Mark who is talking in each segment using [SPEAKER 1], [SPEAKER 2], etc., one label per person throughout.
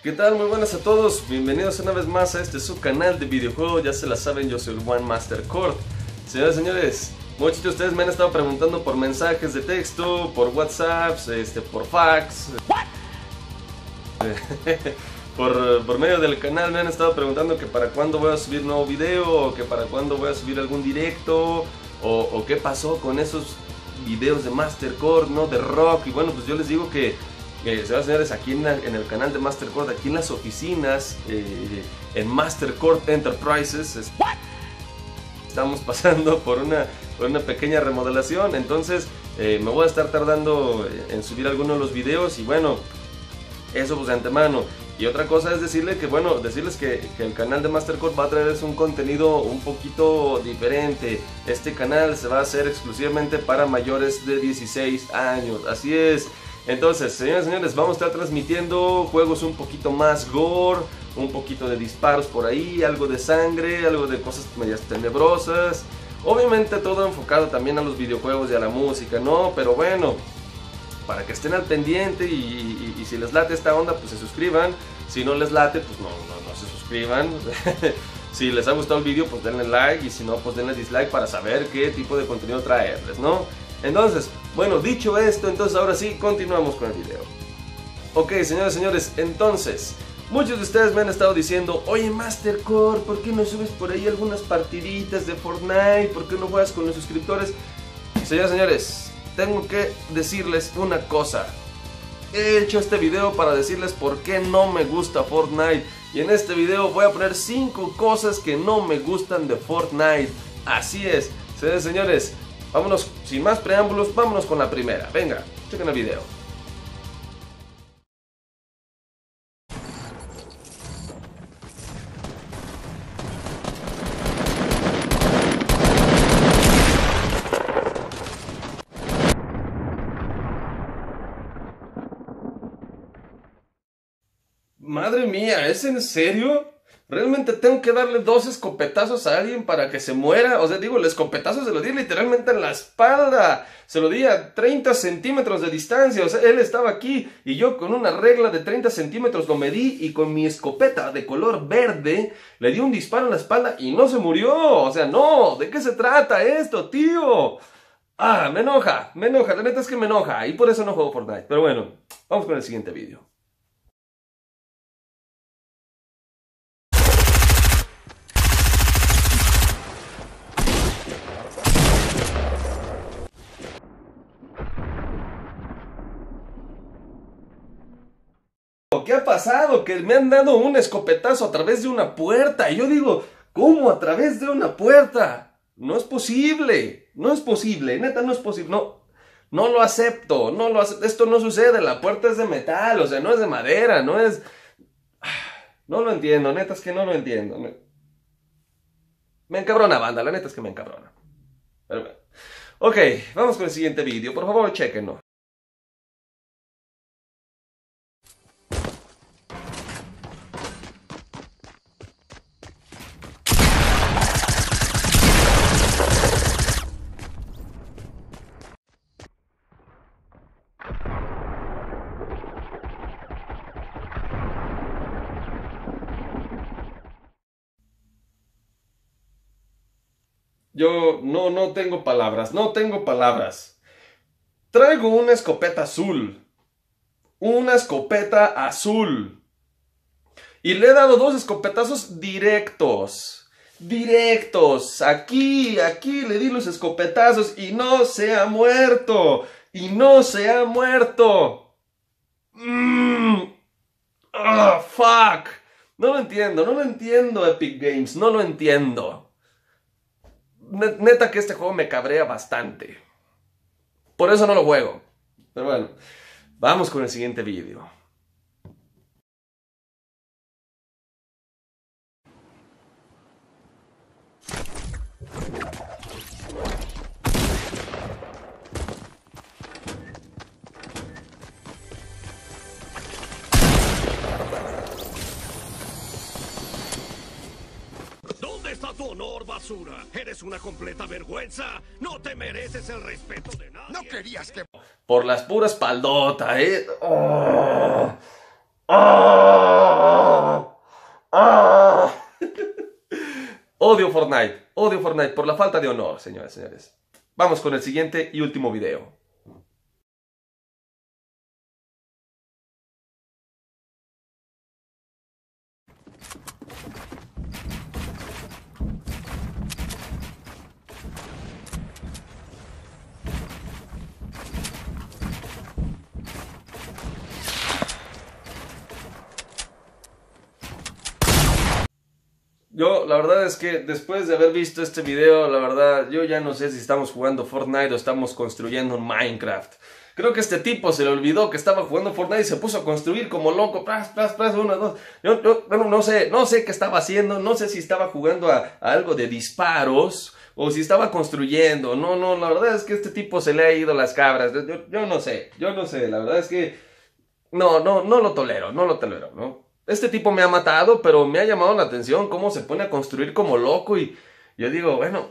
[SPEAKER 1] ¿Qué tal? Muy buenas a todos, bienvenidos una vez más a este su canal de videojuegos. Ya se la saben, yo soy el One Master Cord. Señores, señores, muchos de ustedes me han estado preguntando por mensajes de texto, por WhatsApp, por fax. Por medio del canal me han estado preguntando que para cuándo voy a subir nuevo video, o que para cuándo voy a subir algún directo, o qué pasó con esos videos de Master Cord, ¿no? De rock. Y bueno, pues yo les digo que señoras y señores, aquí en el canal de Master Cord, aquí en las oficinas, en Master Cord Enterprises, estamos pasando por una pequeña remodelación. Entonces me voy a estar tardando en subir algunos de los videos. Y bueno, eso pues de antemano. Y otra cosa es decirles que el canal de Master Cord va a traerles un contenido un poquito diferente. Este canal se va a hacer exclusivamente para mayores de 16 años, así es. Entonces, señores y señores, vamos a estar transmitiendo juegos un poquito más gore, un poquito de disparos por ahí, algo de sangre, algo de cosas medias tenebrosas. Obviamente todo enfocado también a los videojuegos y a la música, ¿no? Pero bueno, para que estén al pendiente y si les late esta onda, pues se suscriban. Si no les late, pues no se suscriban. Si les ha gustado el video, pues denle like, y si no, pues denle dislike para saber qué tipo de contenido traerles, ¿no? Entonces, bueno, dicho esto, entonces ahora sí, continuamos con el video. Ok, señores y señores, entonces, muchos de ustedes me han estado diciendo: oye, Master Cord, ¿por qué no subes por ahí algunas partiditas de Fortnite? ¿Por qué no juegas con los suscriptores? Señores y señores, tengo que decirles una cosa. He hecho este video para decirles por qué no me gusta Fortnite. Y en este video voy a poner 5 cosas que no me gustan de Fortnite. Así es, señores y señores, vámonos, sin más preámbulos, vámonos con la primera. Venga, chequen el video. Madre mía, ¿es en serio? ¿Realmente tengo que darle 2 escopetazos a alguien para que se muera? O sea, digo, el escopetazo se lo di literalmente en la espalda. Se lo di a 30 centímetros de distancia. O sea, él estaba aquí y yo con una regla de 30 centímetros lo medí, y con mi escopeta de color verde le di un disparo en la espalda y no se murió. O sea, no, ¿de qué se trata esto, tío? Ah, me enoja, la neta es que me enoja, y por eso no juego Fortnite. Pero bueno, vamos con el siguiente video. ¿Qué ha pasado? Que me han dado un escopetazo a través de una puerta. Y yo digo, ¿cómo a través de una puerta? No es posible. No es posible. Neta, no es posible. No lo acepto. No lo acepto. Esto no sucede. La puerta es de metal. O sea, no es de madera. No es... No lo entiendo. Neta es que no lo entiendo. Me encabrona, banda. La neta es que me encabrona. Pero bueno. Ok, vamos con el siguiente video. Por favor, chequenlo. Yo no tengo palabras, no tengo palabras. Traigo una escopeta azul. Una escopeta azul. Y le he dado 2 escopetazos directos. Directos. Aquí le di los escopetazos y no se ha muerto. Y no se ha muerto. Fuck. No lo entiendo, Epic Games, no lo entiendo. Neta que este juego me cabrea bastante. Por eso no lo juego. Pero bueno, vamos con el siguiente vídeo.
[SPEAKER 2] ¿Dónde está tu honor, basura? Eres una completa vergüenza. No te mereces el respeto de nadie.
[SPEAKER 3] No querías que...
[SPEAKER 1] Por las puras paldotas, ¡Oh! ¡Oh! Odio Fortnite por la falta de honor, señores y señores. Vamos con el siguiente y último video. Yo, la verdad es que después de haber visto este video, la verdad, yo ya no sé si estamos jugando Fortnite o estamos construyendo un Minecraft. Creo que este tipo se le olvidó que estaba jugando Fortnite y se puso a construir como loco. Plas, plas, plas, uno, dos. Yo no sé qué estaba haciendo, no sé si estaba jugando a algo de disparos o si estaba construyendo. No, la verdad es que este tipo se le ha ido las cabras. Yo no sé, la verdad es que no lo tolero, ¿no? Este tipo me ha matado, pero me ha llamado la atención cómo se pone a construir como loco y yo digo, bueno,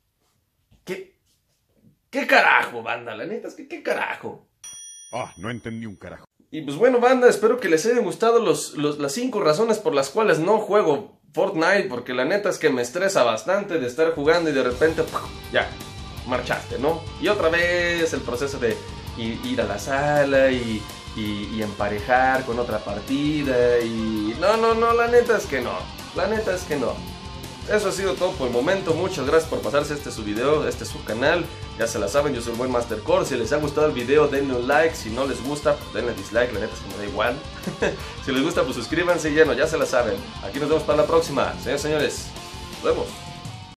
[SPEAKER 1] ¿qué carajo, banda? La neta es que ¿qué carajo?
[SPEAKER 3] Ah, no entendí un carajo.
[SPEAKER 1] Y pues bueno, banda, espero que les hayan gustado las 5 razones por las cuales no juego Fortnite, porque la neta es que me estresa bastante de estar jugando y de repente, ya, marchaste, ¿no? Y otra vez el proceso de ir a la sala y emparejar con otra partida y... No, la neta es que no. Eso ha sido todo por el momento. Muchas gracias por pasarse su video, su canal. Ya se la saben, yo soy el buen Mastercore. Si les ha gustado el video, denle un like. Si no les gusta, pues denle dislike, la neta es que me da igual. Si les gusta, pues suscríbanse y ya se la saben. Aquí nos vemos para la próxima. Señores, nos vemos.